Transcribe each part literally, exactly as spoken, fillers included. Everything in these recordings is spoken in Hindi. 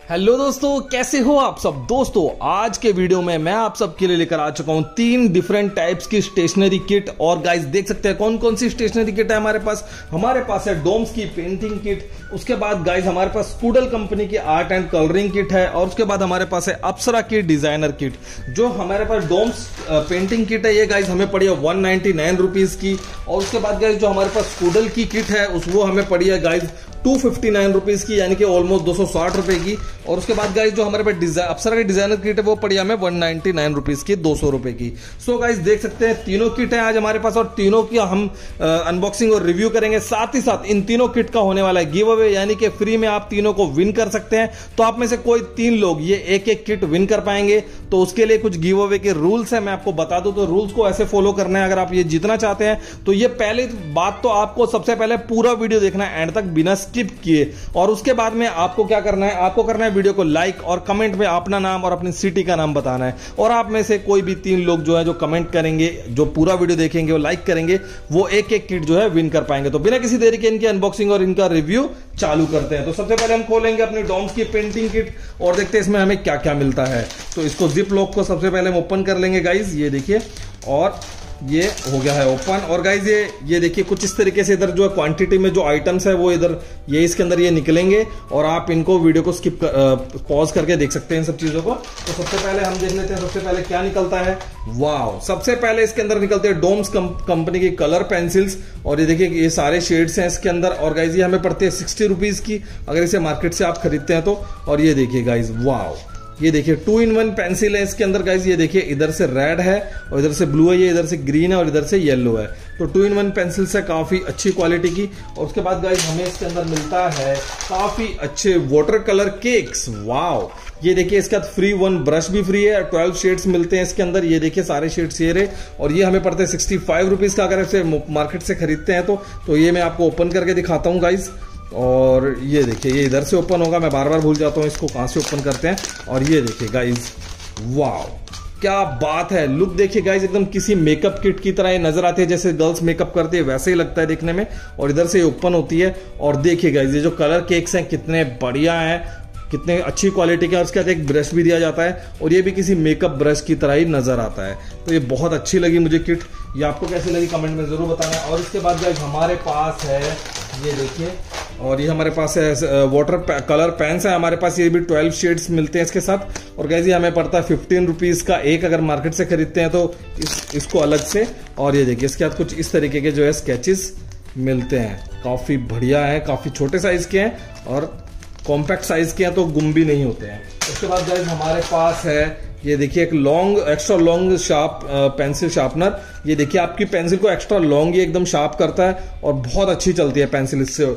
हेलो दोस्तों, कैसे हो आप सब। दोस्तों आज के वीडियो में मैं आप सबके लिए लेकर आ चुका हूं तीन डिफरेंट टाइप्स की स्टेशनरी किट। और गाइस देख सकते हैं कौन कौन सी स्टेशनरी किट है हमारे पास। हमारे पास है डोम्स की पेंटिंग किट, उसके बाद गाइस हमारे पास स्कूडल कंपनी की आर्ट एंड कलरिंग किट है, और उसके बाद हमारे पास है अप्सरा की डिजाइनर किट। जो हमारे पास डोम्स पेंटिंग किट है ये गाइस हमें पड़ी है वन नाइनटी नाइन रुपीज की। और उसके बाद गाइस जो हमारे पास स्कूडल की किट है उस वो हमें पड़ी है guys two fifty nine rupees की, यानी कि ऑलमोस्ट दो सौ साठ रुपए की। और उसके बाद गाइस जो हमारे पास अप्सरा की डिजाइनर किट है वो पड़ी हमें वन नाइनटी नाइन रुपीज की, दो सौ रुपए की। सो गाइस देख सकते हैं तीनों किट है आज हमारे पास, और तीनों की हम अनबॉक्सिंग और रिव्यू करेंगे। साथ ही साथ इन तीनों किट का होने वाला है गिव अवे, यानी कि फ्री में आप तीनों को विन कर सकते हैं। तो आप में से कोई तीन लोग ये एक एक किट विन कर पाएंगे। तो उसके लिए कुछ गिव अवे के रूल्स है, मैं आपको बता दूं। तो रूल्स को ऐसे फॉलो करना है अगर आप ये जीतना चाहते हैं। तो ये पहले बात तो आपको सबसे पहले पूरा वीडियो देखना है एंड तक बिना स्किप किए, और उसके बाद में आपको क्या करना है, आपको करना है वीडियो को लाइक और कमेंट में अपना नाम और अपनी सिटी का नाम बताना है। और आप में से कोई भी तीन लोग जो है जो कमेंट करेंगे, जो पूरा वीडियो देखेंगे और लाइक करेंगे, वो एक एक किट जो है विन कर पाएंगे। तो बिना किसी देरी के इनकी अनबॉक्सिंग और इनका रिव्यू चालू करते हैं। तो सबसे पहले हम खोलेंगे अपनी डॉम्स की पेंटिंग किट और देखते हैं इसमें हमें क्या क्या मिलता है। तो इसको जिप लॉक को सबसे पहले हम ओपन कर लेंगे गाइज, ये देखिए, और ये हो गया है ओपन। और गाइज ये ये देखिए कुछ इस तरीके से इधर जो क्वांटिटी में जो आइटम्स है वो इधर ये इसके अंदर ये निकलेंगे, और आप इनको वीडियो को स्किप कर, पॉज करके देख सकते हैं इन सब चीजों को। तो सबसे पहले हम देख लेते हैं सबसे पहले क्या निकलता है। वाव, सबसे पहले इसके अंदर निकलते हैं डोम्स कंपनी की कलर पेंसिल्स, और ये देखिए ये सारे शेड्स हैं इसके अंदर। और गाइज ये हमें पड़ते हैं सिक्सटी रुपीज की अगर इसे मार्केट से आप खरीदते हैं तो। और ये देखिए गाइज, वाव, ये देखिए टू इन वन पेंसिल है इसके अंदर गाइज। ये देखिए इधर से रेड है और इधर से ब्लू है, ये इधर से ग्रीन है और इधर से येलो है। तो टू इन वन पेंसिल से काफी अच्छी क्वालिटी की। और उसके बाद गाइज हमें इसके अंदर मिलता है काफी अच्छे वाटर कलर केक्स। वाव, ये देखिए इसका फ्री वन ब्रश भी फ्री है, ट्वेल्व शेड्स मिलते हैं इसके अंदर। ये देखिए सारे शेड्स ये रहे, और ये हमें पड़ते हैं सिक्सटी फाइव रुपीज का अगर इसे मार्केट से खरीदते हैं तो। तो ये मैं आपको ओपन करके दिखाता हूँ गाइज। और ये देखिए ये इधर से ओपन होगा, मैं बार बार भूल जाता हूँ इसको कहां से ओपन करते हैं। और ये देखिए गाइज, वाव, क्या बात है। लुक देखिए गाइज, एकदम किसी मेकअप किट की तरह ये नजर आती है, जैसे गर्ल्स मेकअप करती है वैसे ही लगता है देखने में। और इधर से ओपन होती है, और देखिए गाइज ये जो कलर केक्स हैं कितने बढ़िया हैं, कितने अच्छी क्वालिटी के। और उसके बाद एक ब्रश भी दिया जाता है, और ये भी किसी मेकअप ब्रश की तरह ही नजर आता है। तो ये बहुत अच्छी लगी मुझे किट। ये आपको कैसी लगी कमेंट में जरूर बताना। और इसके बाद गाइस हमारे पास है, ये देखिए, और ये हमारे पास है वाटर कलर पेन्स है हमारे पास। ये भी ट्वेल्व शेड्स मिलते हैं इसके साथ। और गाइस ये हमें पड़ता है फिफ्टीन रुपीज का एक अगर मार्केट से खरीदते हैं तो इस, इसको अलग से। और ये देखिए इसके बाद कुछ इस तरीके के जो है स्केचेस मिलते हैं, काफी बढ़िया है, काफी छोटे साइज के हैं और कॉम्पैक्ट साइज के हैं, तो गुम भी नहीं होते हैं। उसके बाद गाइस हमारे पास है, ये देखिए एक long extra long sharp pencil sharpener. ये देखिए आपकी पेंसिल को एक्स्ट्रा लॉन्ग ये एकदम शार्प करता है, और बहुत अच्छी चलती है पेंसिल इससे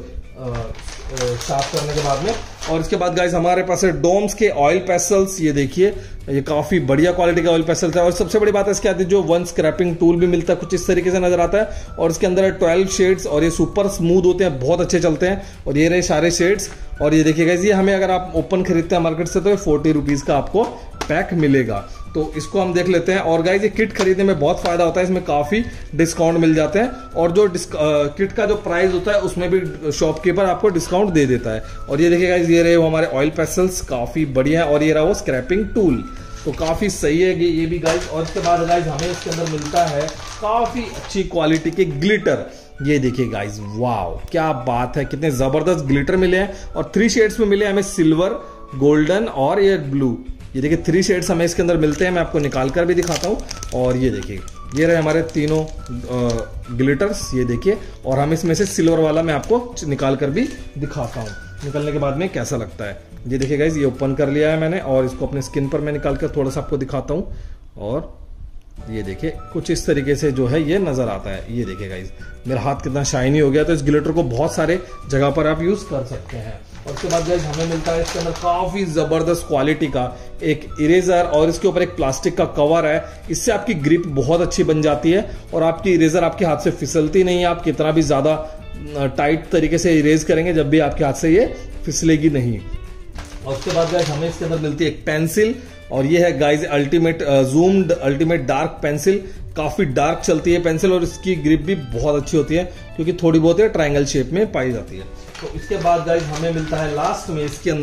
शार्प करने के बाद में। और इसके बाद गाइस हमारे पास है डोम्स के ऑयल पेस्टल्स। ये देखिए ये काफी बढ़िया क्वालिटी का ऑयल पेस्टल्स है। और सबसे बड़ी बात है इसके आती है जो वन स्क्रैपिंग टूल भी मिलता है, कुछ इस तरीके से नजर आता है। और इसके अंदर है ट्वेल्व शेड्स, और ये सुपर स्मूथ होते हैं, बहुत अच्छे चलते हैं। और ये रहे सारे शेड्स। और ये देखिए गाइस ये हमें अगर आप ओपन खरीदते हैं मार्केट से तो ये फोर्टी रुपीज का आपको पैक मिलेगा। तो इसको हम देख लेते हैं। और गाइस ये किट खरीदने में बहुत फायदा होता है, इसमें काफी डिस्काउंट मिल जाते हैं। और जो किट का जो प्राइस होता है उसमें भी शॉपकीपर आपको डिस्काउंट दे देता है। और ये देखिए गाइस ये रहे वो हमारे ऑयल पेस्टल्स, काफी बढ़िया है। और ये रहा वो स्क्रैपिंग टूल, तो काफी सही है ये भी गाइस। और इसके बाद गाइस हमें इसके अंदर मिलता है काफी अच्छी क्वालिटी के ग्लिटर। ये देखिए गाइस, वाव, क्या बात है, कितने जबरदस्त ग्लिटर मिले हैं। और थ्री शेड्स में मिले हमें, सिल्वर, गोल्डन और ये ब्लू। ये देखिए थ्री शेड्स हमें इसके अंदर मिलते हैं, मैं आपको निकाल कर भी दिखाता हूँ। और ये देखिए ये रहे हमारे तीनों ग्लिटर्स, ये देखिए। और हम इसमें से सिल्वर वाला मैं आपको निकाल कर भी दिखाता हूँ, निकलने के बाद में कैसा लगता है। ये देखिए गाइस ये ओपन कर लिया है मैंने, और इसको अपने स्किन पर मैं निकाल कर थोड़ा सा आपको दिखाता हूँ। और ये देखिए कुछ इस तरीके से जो है ये नजर आता है। ये देखिए गाइस मेरा हाथ कितना शाइनी हो गया। तो इस ग्लिटर को बहुत सारे जगह पर आप यूज कर सकते हैं। और उसके बाद गाइस हमें मिलता है इसके अंदर काफी जबरदस्त क्वालिटी का एक इरेजर, और इसके ऊपर एक प्लास्टिक का कवर है। इससे आपकी ग्रिप बहुत अच्छी बन जाती है, और आपकी इरेजर आपके हाथ से फिसलती नहीं है। आप कितना भी ज्यादा टाइट तरीके से इरेज करेंगे जब भी आपके हाथ से ये फिसलेगी नहीं। और उसके बाद गाइस हमें इसके अंदर मिलती है एक पेंसिल, और ये है guys ultimate zoomed ultimate dark pencil. काफी डार्क चलती है पेंसिल, और इसकी ग्रिप भी बहुत अच्छी होती है क्योंकि थोड़ी बहुत ट्रायंगल शेप में पाई जाती है। तो इसके बाद गाइस हमें मिलता है लास्ट में इसके अंदर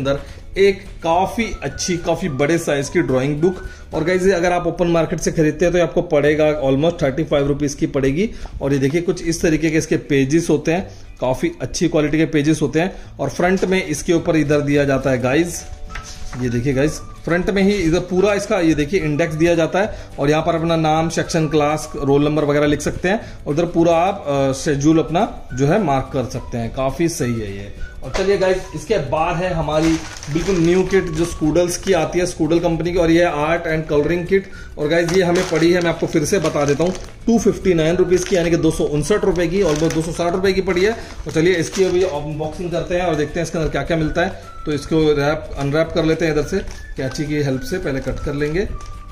एक काफी अच्छी काफी बड़े साइज की ड्राइंग बुक। और गाइज अगर आप ओपन मार्केट से खरीदते हैं तो आपको पड़ेगा ऑलमोस्ट थर्टी फाइव रुपीज की पड़ेगी। और ये देखिए कुछ इस तरीके के इसके पेजेस होते हैं, काफी अच्छी क्वालिटी के पेजेस होते हैं। और फ्रंट में इसके ऊपर इधर दिया जाता है गाइज, ये देखिए गाइज फ्रंट में ही इधर पूरा इसका ये देखिए इंडेक्स दिया जाता है। और यहाँ पर अपना नाम, सेक्शन, क्लास, रोल नंबर वगैरह लिख सकते हैं। और उधर पूरा आप शेड्यूल अपना जो है मार्क कर सकते हैं। काफी सही है ये। और चलिए गाइज इसके बाद है हमारी बिल्कुल न्यू किट जो स्कूडल्स की आती है, स्कूडल कंपनी की। और ये आर्ट एंड कलरिंग किट। और गाइज ये हमें पड़ी है, मैं आपको फिर से बता देता हूँ, टू फिफ्टी नाइन रुपीज की, यानी कि दो सौ उनसठ रुपए की, ऑलमोस्ट दो सौ साठ रुपए की पड़ी है। और चलिए इसकी अभी अनबॉक्सिंग करते हैं और देखते हैं इसके अंदर क्या क्या मिलता है। तो इसको रैप अनरैप कर लेते हैं इधर से, कैंची की हेल्प से पहले कट कर लेंगे।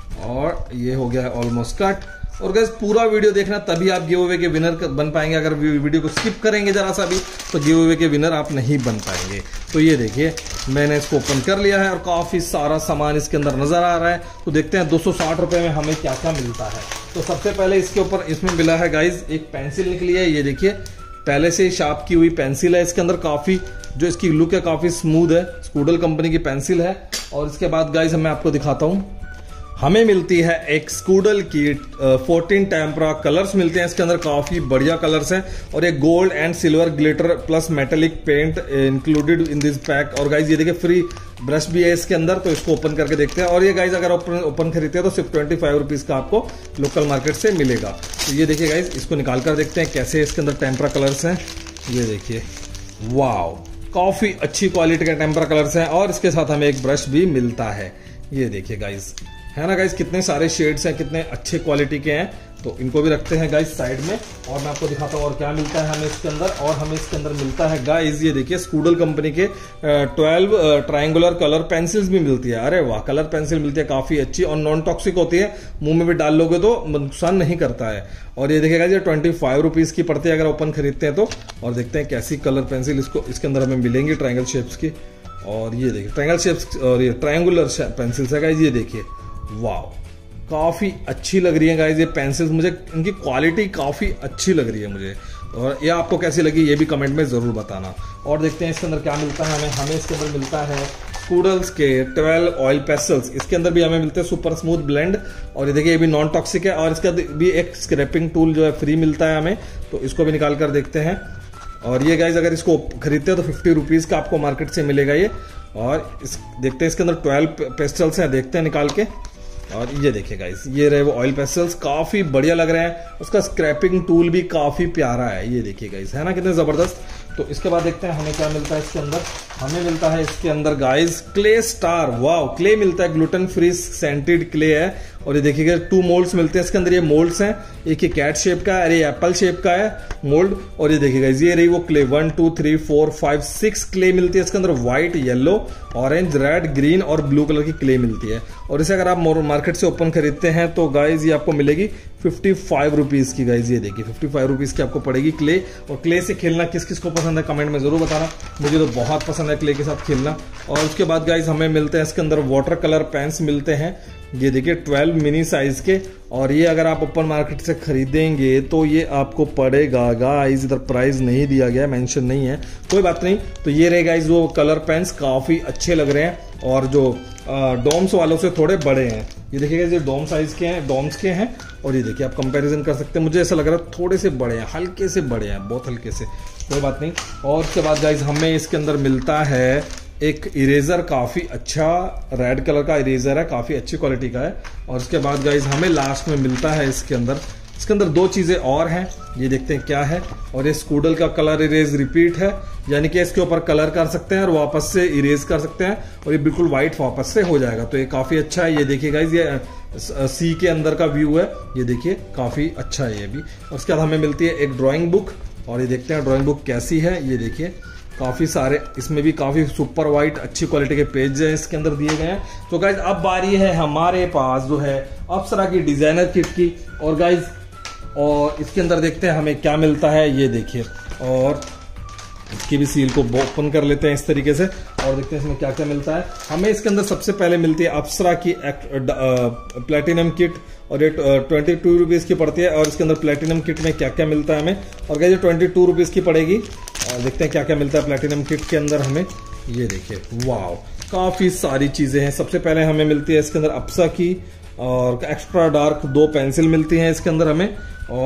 और ये हो गया है ऑलमोस्ट कट। और गाइस पूरा वीडियो देखना, तभी आप गिव अवे के विनर बन पाएंगे। अगर वीडियो को स्किप करेंगे जरा सा भी तो गिव अवे के विनर आप नहीं बन पाएंगे। तो ये देखिए मैंने इसको ओपन कर लिया है और काफी सारा सामान इसके अंदर नजर आ रहा है। तो देखते हैं दो सौ साठ रुपए में हमें क्या क्या मिलता है। तो सबसे पहले इसके ऊपर इसमें मिला है गाइज एक पेंसिल निकली है, ये देखिए पहले से ही शार्प की हुई पेंसिल है। इसके अंदर काफी जो इसकी लुक है काफी स्मूथ है, स्कूडल कंपनी की पेंसिल है। और इसके बाद गाइज मैं आपको दिखाता हूं, हमें मिलती है एक स्कूडल की फोर्टीन टेम्परा कलर्स मिलते हैं। इसके अंदर काफी बढ़िया कलर्स हैं। और एक gold and silver glitter plus metallic paint included in this pack. और गाइज ये देखिए फ्री ब्रश भी है इसके अंदर। तो इसको ओपन करके देखते हैं। और ये गाइज अगर ओपन ओपन खरीदते हैं तो सिर्फ ट्वेंटी फाइव रुपीज का आपको लोकल मार्केट से मिलेगा। तो ये देखिए गाइज इसको निकाल कर देखते हैं कैसे इसके अंदर टेम्परा कलर्स हैं। ये देखिए वाओ, काफी अच्छी क्वालिटी के टेम्परा कलर्स हैं। और इसके साथ हमें एक ब्रश भी मिलता है, ये देखिए गाइज, है ना गाइज, कितने सारे शेड्स हैं, कितने अच्छे क्वालिटी के हैं। तो इनको भी रखते हैं गाइज साइड में। और मैं आपको दिखाता हूँ और क्या मिलता है हमें इसके अंदर। और हमें इसके अंदर मिलता है गाइज ये देखिए स्कूडल कंपनी के ट्वेल्व ट्रायंगुलर कलर पेंसिल्स भी मिलती है। अरे वाह, कलर पेंसिल मिलती है काफी अच्छी और नॉन टॉक्सिक होती है, मुंह में भी डाल लोगे तो नुकसान नहीं करता है। और ये देखिएगा ये ट्वेंटी फाइव रुपीज की पड़ती है अगर ओपन खरीदते हैं तो। और देखते हैं कैसी कलर पेंसिल इसको इसके अंदर हमें मिलेंगी ट्रायंगल शेप्स की। और ये देखिए ट्रायंगल शेप्स और ये ट्रायंगुलर पेंसिल्स है गाइज, ये देखिए वाह, काफी अच्छी लग रही है गाइज ये पेंसिल्स। मुझे इनकी क्वालिटी काफी अच्छी लग रही है मुझे। और ये आपको कैसी लगी ये भी कमेंट में जरूर बताना। और देखते हैं इसके अंदर क्या मिलता है हमें। हमें इसके अंदर मिलता है स्कूडल्स के ट्वेल्व ऑयल पेस्टल्स। इसके अंदर भी हमें मिलते हैं सुपर स्मूथ ब्लेंड। और ये देखिए ये भी नॉन टॉक्सिक है। और इसका भी एक स्क्रैपिंग टूल जो है फ्री मिलता है हमें। तो इसको भी निकाल कर देखते हैं। और ये गाइज अगर इसको खरीदते हैं तो फिफ्टी रुपीज का आपको मार्केट से मिलेगा ये। और इस देखते हैं इसके अंदर ट्वेल्व पेस्टल्स हैं, देखते हैं निकाल के। और ये देखिए गाइस ये रहे वो ऑयल पेस्टल्स, काफी बढ़िया लग रहे हैं। उसका स्क्रैपिंग टूल भी काफी प्यारा है, ये देखिए गाइस, है ना कितने जबरदस्त। तो इसके बाद देखते हैं हमें क्या मिलता है इसके अंदर। हमें मिलता है इसके अंदर guys clay star. Wow, clay मिलता है, ग्लूटेन फ्री सेंटेड क्ले है। और ये देखिएगा टू मोल्ड्स मिलते हैं इसके अंदर। ये मोल्ड्स हैं, एक ये कैट शेप का है, अरे एप्पल शेप का है मोल्ड। और ये देखिएगा ये रही वो clay, one two three four five six clay मिलती है इसके अंदर। White, yellow, orange, red, green और ब्लू कलर की क्ले मिलती है। और इसे अगर आप मार्केट से ओपन खरीदते हैं तो गाइज ये आपको मिलेगी फिफ्टी फाइव रुपीज की। गाइज ये देखिए फिफ्टी फाइव रुपीज की आपको पड़ेगी क्ले। और क्ले से खेलना किस किस को पसंद है कमेंट में जरूर बताना, मुझे तो बहुत पसंद है क्ले के साथ खेलना। और उसके बाद गाइज हमें मिलते हैं इसके अंदर वाटर कलर पेन्स मिलते हैं, ये देखिए ट्वेल्व मिनी साइज के। और ये अगर आप ओपन मार्केट से खरीदेंगे तो ये आपको पड़ेगा गाइज, इधर प्राइस नहीं दिया गया, मेंशन नहीं है, कोई बात नहीं। तो ये रहे गाइज वो कलर पेन्स, काफी अच्छे लग रहे हैं। और जो डोम्स वालों से थोड़े बड़े हैं, ये देखिएगा ये डोम साइज के हैं, डोम्स के हैं। और ये देखिए आप कंपैरिजन कर सकते हैं, मुझे ऐसा लग रहा है थोड़े से बड़े हैं, हल्के से बड़े हैं, बहुत हल्के से, कोई बात नहीं। और उसके बाद गाइज हमें इसके अंदर मिलता है एक इरेजर, काफी अच्छा रेड कलर का इरेजर है, काफी अच्छी क्वालिटी का है। और उसके बाद गाइज हमें लास्ट में मिलता है इसके अंदर इसके अंदर दो चीजें और हैं, ये देखते हैं क्या है। और ये स्कूडल का कलर इरेज रिपीट है, यानी कि इसके ऊपर कलर कर सकते हैं और वापस से इरेज कर सकते हैं और ये बिल्कुल व्हाइट वापस से हो जाएगा। तो ये काफी अच्छा है। ये देखिए गाइज ये सी के अंदर का व्यू है, ये देखिए काफी अच्छा है ये भी। उसके बाद हमें मिलती है एक ड्राइंग बुक। और ये देखते हैं ड्राइंग बुक कैसी है, ये देखिए काफी सारे इसमें भी काफी सुपर वाइट अच्छी क्वालिटी के पेज है इसके अंदर दिए गए हैं। तो गाइज अब बारी है हमारे पास जो है अप्सरा की डिजाइनर किट की। और गाइज और इसके अंदर देखते हैं हमें क्या मिलता है, ये देखिए। और इसकी भी सील को ओपन कर लेते हैं इस तरीके से और देखते हैं इसमें क्या क्या मिलता है। हमें इसके अंदर सबसे पहले मिलती है अप्सरा की प्लेटिनम किट और ये ट्वेंटी टू रुपीज की पड़ती है। और इसके अंदर प्लेटिनम किट में क्या क्या मिलता है हमें, और गाइस ये ट्वेंटी टू रुपीज की पड़ेगी। और देखते हैं क्या क्या मिलता है प्लेटिनम किट के अंदर हमें, ये देखिए वाओ, काफी सारी चीजें हैं। सबसे पहले हमें मिलती है इसके अंदर अप्सा की और एक्स्ट्रा डार्क दो पेंसिल मिलती हैं इसके अंदर हमें,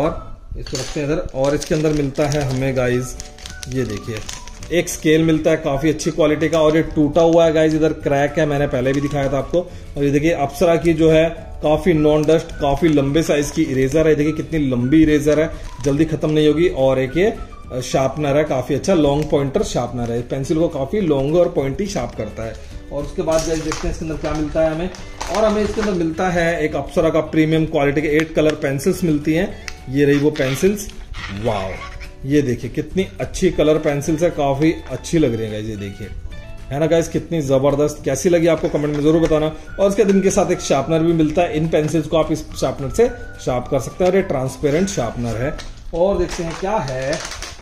और इसको रखते हैं इधर। और इसके अंदर मिलता है हमें गाइज, ये देखिए एक स्केल मिलता है काफी अच्छी क्वालिटी का, और ये टूटा हुआ है गाइज, इधर क्रैक है, मैंने पहले भी दिखाया था आपको। और ये देखिए अप्सरा की जो है काफी नॉन डस्ट, काफी लंबे साइज की इरेजर है। देखिए कितनी लंबी इरेजर है, जल्दी खत्म नहीं होगी। और एक ये शार्पनर है, काफी अच्छा लॉन्ग पॉइंटर शार्पनर है, पेंसिल को काफी लॉन्ग और पॉइंटी शार्प करता है। और उसके बाद गाइस देखते हैं इसके अंदर क्या मिलता है हमें। और हमें इसके अंदर मिलता है एक अप्सरा का प्रीमियम क्वालिटी के एट कलर पेंसिल्स मिलती हैं। ये रही वो पेंसिल्स, वाओ ये देखिए कितनी अच्छी कलर पेंसिल्स है, काफी अच्छी लग रही है गाइस, ये देखिए है ना गाइस, कितनी जबरदस्त। कैसी लगी आपको कमेंट में जरूर बताना। और इसके दिन के साथ एक शार्पनर भी मिलता है, इन पेंसिल्स को आप इस शार्पनर से शार्प कर सकते हैं, और ये ट्रांसपेरेंट शार्पनर है। और देखते हैं क्या है,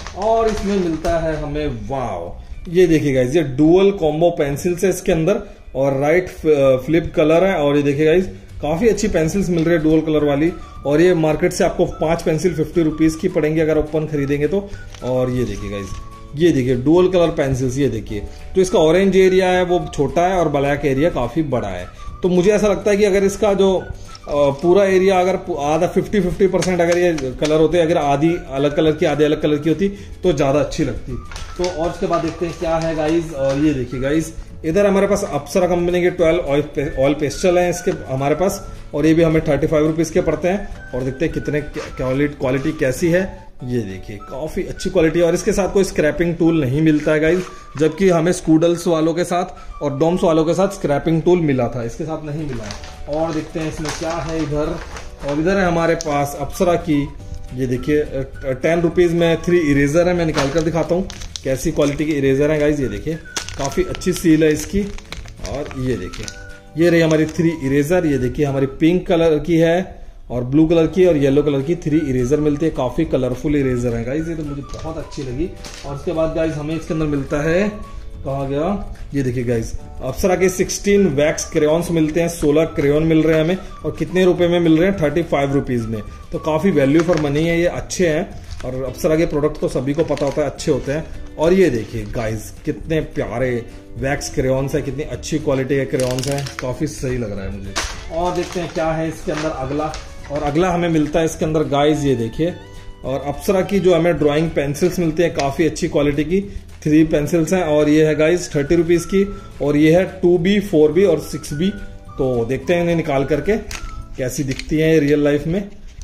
और इसमें मिलता है हमें, वाओ ये देखिए गाइस, ये डुअल कॉम्बो पेंसिल्स है इसके अंदर, और राइट फ्लिप कलर है। और ये देखिए गाइस काफी अच्छी पेंसिल्स मिल रही है डुअल कलर वाली, और ये मार्केट से आपको पांच पेंसिल फिफ्टी रुपीज की पड़ेंगी अगर ओपन खरीदेंगे तो। और ये देखिए गाइस, ये देखिए डुअल कलर पेंसिल्स, ये देखिए तो इसका ऑरेंज एरिया है वो छोटा है और ब्लैक एरिया काफी बड़ा है। तो मुझे ऐसा लगता है कि अगर इसका जो पूरा एरिया अगर आधा फिफ्टी फिफ्टी परसेंट अगर ये कलर होते, अगर आधी अलग कलर की आधी अलग कलर की होती तो ज्यादा अच्छी लगती। तो और उसके बाद देखते हैं क्या है गाइज। और ये देखिए गाइज, इधर हमारे पास अप्सरा कंपनी के ट्वेल्व ऑयल पेस्टल हैं इसके हमारे पास, और ये भी हमें थर्टी फाइव रुपीज के पड़ते हैं। और देखते हैं कितने क्वालिटी कैसी है, ये देखिए काफी अच्छी क्वालिटी है। और इसके साथ कोई स्क्रैपिंग टूल नहीं मिलता है गाइज, जबकि हमें स्कूडल्स वालों के साथ और डोम्स वालों के साथ स्क्रैपिंग टूल मिला था, इसके साथ नहीं मिला है। और देखते हैं इसमें क्या है इधर। और इधर है हमारे पास अप्सरा की, ये देखिए टेन रुपीज में थ्री इरेजर है, मैं निकाल कर दिखाता हूँ कैसी क्वालिटी की इरेजर है गाइज। ये देखिए काफी अच्छी सील है इसकी। और ये देखिए ये रही हमारी थ्री इरेजर, ये देखिए हमारी पिंक कलर की है और ब्लू कलर की और येलो कलर की थ्री इरेजर मिलती है, काफी कलरफुल इरेजर है गाइज, ये तो मुझे बहुत अच्छी लगी। और उसके बाद गाइज हमें इसके अंदर मिलता है, कहा गया, ये देखिए गाइज अप्सरा के सिक्सटीन वैक्स क्रेयॉन्स मिलते हैं, सोलह क्रेयॉन मिल रहे हैं हमें, और कितने रुपए में मिल रहे हैं, थर्टी फाइव रुपीज में। तो काफी वैल्यू फॉर मनी है, ये अच्छे हैं, और अप्सरा के प्रोडक्ट तो सभी को पता होता है अच्छे होते हैं। और ये देखिए गाइज कितने प्यारे वैक्स क्रेयॉन्स है, कितनी अच्छी क्वालिटी के क्रेयॉन्स है, काफी सही लग रहा है मुझे। और देखते हैं क्या है इसके अंदर अगला। और अगला हमें मिलता है इसके अंदर गाइज, ये देखिए, और अप्सरा की जो हमें ड्राइंग पेंसिल्स मिलती है काफी अच्छी क्वालिटी की, थ्री पेंसिल्स हैं, और ये है गाइज थर्टी रुपीज की, और ये है टू बी फोर बी और सिक्स बी। तो देखते हैं इन्हें निकाल करके कैसी दिखती है रियल लाइफ में।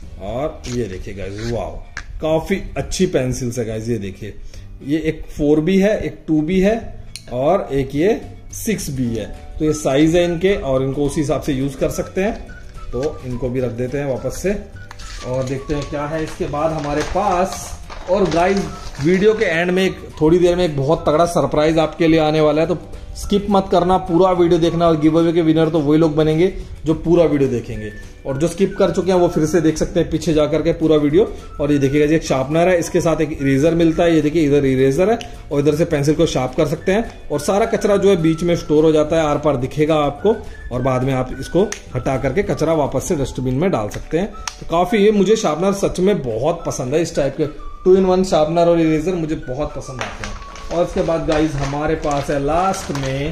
और ये देखिए गाइज, वाओ काफी अच्छी पेंसिल्स है गाइज, ये देखिए ये एक फोर बी है, एक टू बी है, और एक ये सिक्स बी है। तो ये साइज है इनके, और इनको उसी हिसाब से यूज कर सकते हैं। तो इनको भी रख देते हैं वापस से। और देखते हैं क्या है इसके बाद हमारे पास। और गाइस वीडियो के एंड में एक थोड़ी देर में एक बहुत तगड़ा सरप्राइज आपके लिए आने वाला है, तो स्किप मत करना, पूरा वीडियो देखना। और गिव अवे के विनर तो वही लोग बनेंगे जो पूरा वीडियो देखेंगे, और जो स्किप कर चुके हैं वो फिर से देख सकते हैं पीछे जाकर के पूरा वीडियो। और ये देखिएगा जी एक शार्पनर है, इसके साथ एक इरेजर मिलता है, ये देखिए इधर इरेजर है, और इधर से पेंसिल को शार्प कर सकते हैं। और सारा कचरा जो है बीच में स्टोर हो जाता है, आर पार दिखेगा आपको, और बाद में आप इसको हटा करके कचरा वापस से डस्टबिन में डाल सकते हैं। तो काफी ये मुझे शार्पनर सच में बहुत पसंद है, इस टाइप के टू इन वन शार्पनर और इरेजर मुझे बहुत पसंद आते हैं। और इसके बाद गाइज हमारे पास है लास्ट में,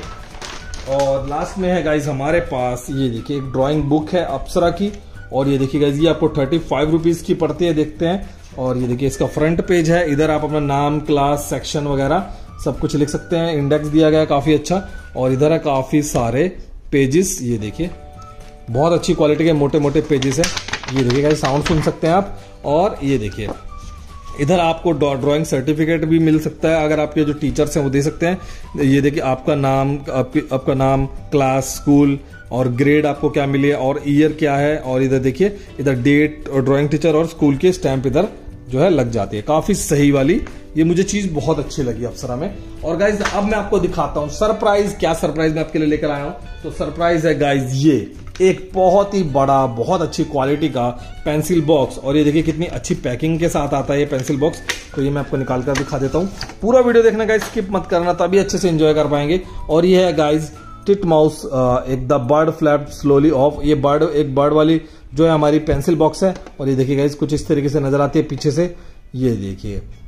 और लास्ट में है गाइज हमारे पास, ये देखिए एक ड्राइंग बुक है अप्सरा की, और ये देखिए गाइज ये आपको थर्टी फाइव रुपीज की पड़ती है, देखते हैं। और ये देखिए इसका फ्रंट पेज है, इधर आप अपना नाम, क्लास, सेक्शन वगैरह सब कुछ लिख सकते हैं, इंडेक्स दिया गया है काफी अच्छा। और इधर है काफी सारे पेजेस, ये देखिए बहुत अच्छी क्वालिटी के मोटे मोटे पेजेस है, ये देखिए गाइज साउंड सुन सकते हैं आप। और ये देखिए इधर आपको ड्राइंग सर्टिफिकेट भी मिल सकता है, अगर आपके जो टीचर्स हैं वो दे सकते हैं। ये देखिए आपका नाम, आपकी आपका नाम, क्लास, स्कूल और ग्रेड आपको क्या मिली है, और ईयर क्या है। और इधर देखिए इधर डेट और ड्राइंग टीचर और स्कूल के स्टैंप इधर जो है लग जाती है, काफी सही वाली। ये मुझे चीज बहुत अच्छी लगी अप्सरा में। और गाइज अब मैं आपको दिखाता हूँ सरप्राइज, क्या सरप्राइज मैं आपके लिए लेकर आया हूँ। तो सरप्राइज है गाइज ये एक बहुत ही बड़ा, बहुत अच्छी क्वालिटी का पेंसिल बॉक्स, और ये देखिए कितनी अच्छी पैकिंग के साथ आता है ये पेंसिल बॉक्स। तो ये मैं आपको निकाल कर दिखा देता हूँ, पूरा वीडियो देखना गाइज, स्किप मत करना, तभी अच्छे से एंजॉय कर पाएंगे। और ये है गाइज टिट माउस, एक the bird flap slowly off, ये बर्ड, एक बर्ड वाली जो है हमारी पेंसिल बॉक्स है। और ये देखिए गाइज कुछ इस तरीके से नजर आती है पीछे से, ये देखिए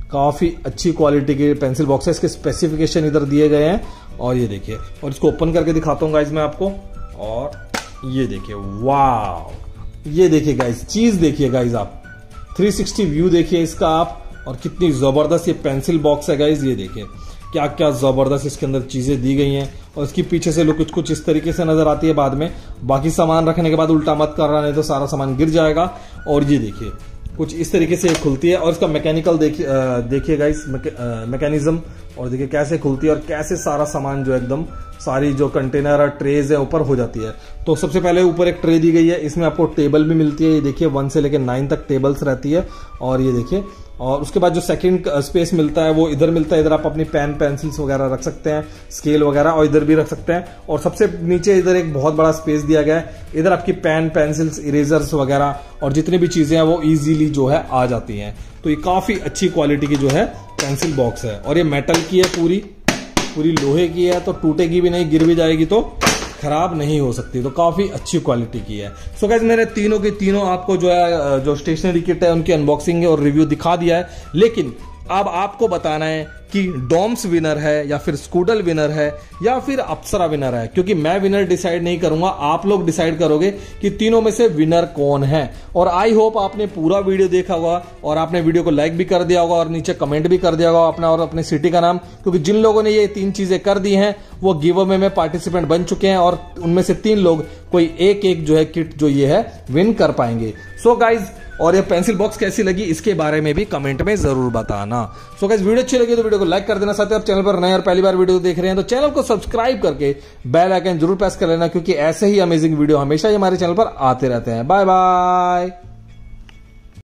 काफी अच्छी क्वालिटी के पेंसिल बॉक्स है, इसके स्पेसिफिकेशन इधर दिए गए हैं। और ये देखिए, और इसको ओपन करके दिखाता हूँ गाइज मैं आपको। और ये देखिए, वाह, ये देखिए गाइज, चीज देखिए गाइज, आप थ्री सिक्सटी व्यू देखिए इसका आप, और कितनी जबरदस्त ये पेंसिल बॉक्स है गाइज। ये देखिए क्या क्या जबरदस्त इसके अंदर चीजें दी गई हैं, और इसकी पीछे से लोग कुछ कुछ इस तरीके से नजर आती है बाद में। बाकी सामान रखने के बाद उल्टा मत कर रहा, नहीं तो सारा सामान गिर जाएगा। और ये देखिए कुछ इस तरीके से खुलती है, और इसका मैकेनिकल देखिए देखिए गाइस, मैकेनिज्म, और देखिए कैसे खुलती है और कैसे सारा सामान जो एकदम सारी जो कंटेनर और ट्रेज है ऊपर हो जाती है। तो सबसे पहले ऊपर एक ट्रे दी गई है, इसमें आपको टेबल भी मिलती है। ये देखिए वन से लेकर नाइन तक टेबल्स रहती है। और ये देखिए, और उसके बाद जो सेकंड स्पेस मिलता है वो इधर मिलता है। इधर आप अपनी पेन पेंसिल्स वगैरह रख सकते हैं, स्केल वगैरह, और इधर भी रख सकते हैं। और सबसे नीचे इधर एक बहुत बड़ा स्पेस दिया गया है, इधर आपकी पेन पेंसिल्स इरेजर्स वगैरह और जितनी भी चीजें हैं वो इजीली जो है आ जाती हैं। तो ये काफी अच्छी क्वालिटी की जो है पेंसिल बॉक्स है, और ये मेटल की है, पूरी पूरी लोहे की है, तो टूटेगी भी नहीं, गिर भी जाएगी तो खराब नहीं हो सकती। तो काफी अच्छी क्वालिटी की है। सो गाइस, मेरे तीनों के तीनों आपको जो है जो स्टेशनरी किट है उनकी अनबॉक्सिंग और रिव्यू दिखा दिया है। लेकिन अब आपको बताना है कि डॉम्स विनर है या फिर स्कूडल विनर है या फिर अप्सरा विनर है, क्योंकि मैं विनर डिसाइड नहीं करूंगा, आप लोग डिसाइड करोगे कि तीनों में से विनर कौन है। और आई होप आपने पूरा वीडियो देखा होगा, और आपने वीडियो को लाइक भी कर दिया होगा, और नीचे कमेंट भी कर दिया होगा अपना और अपने सिटी का नाम, क्योंकि जिन लोगों ने ये तीन चीजें कर दी हैं वो गिव अवे में पार्टिसिपेंट बन चुके हैं, और उनमें से तीन लोग कोई एक एक जो है किट जो ये है विन कर पाएंगे। सो गाइज, और ये पेंसिल बॉक्स कैसी लगी इसके बारे में भी कमेंट में जरूर बताना। सो गाइस, वीडियो अच्छी लगी तो वीडियो को लाइक कर देना। साथ ही आप चैनल पर नए और पहली बार वीडियो देख रहे हैं तो चैनल को सब्सक्राइब करके बेल आइकन जरूर प्रेस कर लेना, क्योंकि ऐसे ही अमेजिंग वीडियो हमेशा ही हमारे चैनल पर आते रहते हैं। Bye bye.